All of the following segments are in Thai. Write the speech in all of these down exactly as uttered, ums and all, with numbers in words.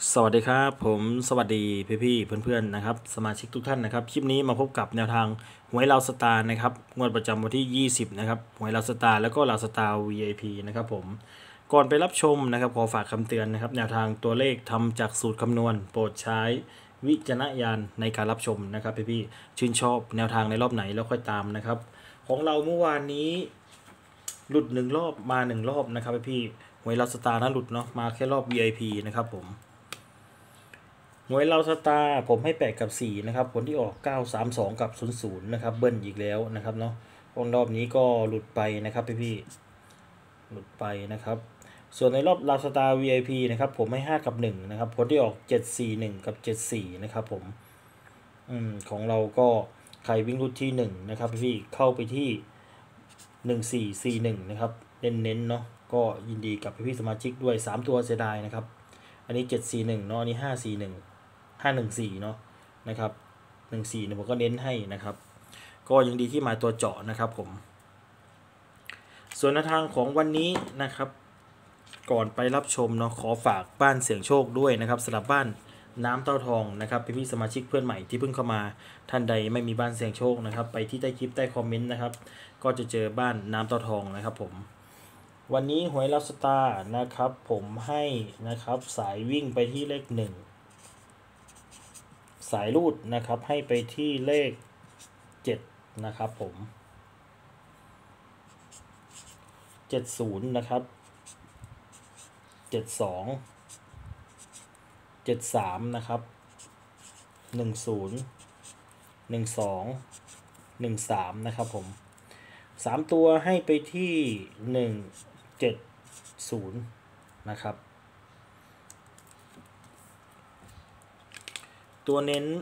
สวัสดีครับผมสวัสดีพี่ๆเพื่อนๆนะครับสมาชิกทุกท่านนะครับคลิปนี้มาพบกับแนวทางหวยลาวสตาร์นะครับงวดประจำวันที่ยี่สิบนะครับหวยลาวสตาร์แล้วก็ลาวสตาร์ วี ไอ พี นะครับผมก่อนไปรับชมนะครับขอฝากคำเตือนนะครับแนวทางตัวเลขทำจากสูตรคำนวณโปรดใช้วิจารณญาณในการรับชมนะครับพี่ๆชื่นชอบแนวทางในรอบไหนแล้วค่อยตามนะครับของเราเมื่อวานนี้หลุดหนึ่งรอบมาหนึ่งรอบนะครับพี่ๆหวยลาวสตาร์นะหลุดเนาะมาแค่รอบ วี ไอ พี นะครับผมหวยเราสตาร์ผมให้แปดกับสี่นะครับผลที่ออกเก้า สาม สองกับศูนย์ ศูนย์นะครับเบิ้ลอีกแล้วนะครับเนาะรอบนี้ก็หลุดไปนะครับพี่พี่หลุดไปนะครับส่วนในรอบเราสตาร์ วี ไอ พี นะครับผมให้ห้ากับหนึ่งนะครับผลที่ออกเจ็ด สี่ หนึ่งกับเจ็ด สี่นะครับผมอืมของเราก็ใครวิ่งรุดที่หนึ่งนะครับพี่พี่เข้าไปที่หนึ่ง สี่ สี่ หนึ่งนะครับเน้นๆเนาะก็ยินดีกับพี่พี่สมาชิกด้วยสามตัวเสียดายนะครับอันนี้เจ็ด สี่ หนึ่งเนาะอันนี้ห้า สี่ หนึ่งห้าหนึ่งสี่เนาะนะครับหนึ่งสี่เนี่ยผมก็เน้นให้นะครับก็ยังดีที่มาตัวเจาะนะครับผมส่วนแนวทางของวันนี้นะครับก่อนไปรับชมเนาะขอฝากบ้านเสี่ยงโชคด้วยนะครับสำหรับบ้านน้ำเต้าทองนะครับพี่พี่สมาชิกเพื่อนใหม่ที่เพิ่งเข้ามาท่านใดไม่มีบ้านเสี่ยงโชคนะครับไปที่ใต้คลิปใต้คอมเมนต์นะครับก็จะเจอบ้านน้ำเต้าทองนะครับผมวันนี้หวยลับสตาร์นะครับผมให้นะครับสายวิ่งไปที่เลขหนึ่งสายรูดนะครับให้ไปที่เลขเจ็ดนะครับผมเจ็ดสิบนะครับเจ็ดสองเจ็ดสามนะครับหนึ่งศูนย์หนึ่งสองหนึ่งสามนะครับผมสามตัวให้ไปที่หนึ่งเจ็ดศูนย์นะครับตัวเน้น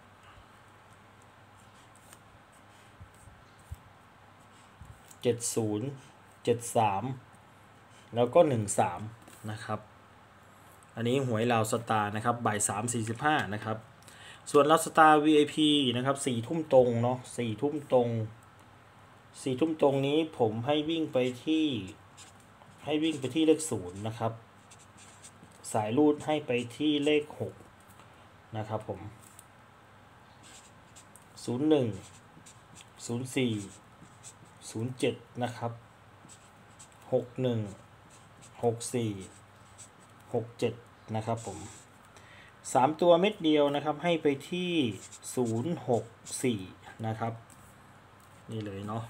เจ็ดศูนย์เจ็ดสามแล้วก็หนึ่งสามนะครับอันนี้หวยลาวสตาร์นะครับบ่ายสามสี่สิบห้านะครับส่วนลาวสตาร์ วี ไอ พี นะครับสี่ทุ่มตรงเนาะสี่ทุ่มตรงสี่ทุ่มตรงนี้ผมให้วิ่งไปที่ให้วิ่งไปที่เลขศูนย์นะครับสายรูดให้ไปที่เลขหกนะครับผมศูนย์หนึ่งศูนย์สี่ศูนย์เจ็ดนะครับหกหนึ่งหกสี่หกเจ็ดนะครับผมสามตัวเม็ดเดียวนะครับให้ไปที่ศูนย์หกสี่นะครับนี่เลยเนาะ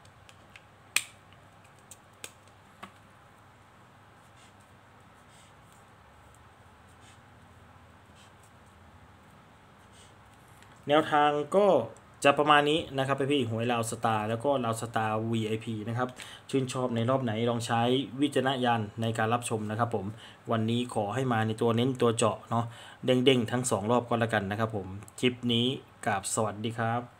แนวทางก็จะประมาณนี้นะครับพี่หวยลาวสตาร์แล้วก็ลาวสตาร์ วี ไอ พี นะครับชื่นชอบในรอบไหนลองใช้วิจารณญาณในการรับชมนะครับผมวันนี้ขอให้มาในตัวเน้นตัวเจาะเนาะเด้งๆทั้งสองรอบก็แล้วกันนะครับผมคลิปนี้กราบสวัสดีครับ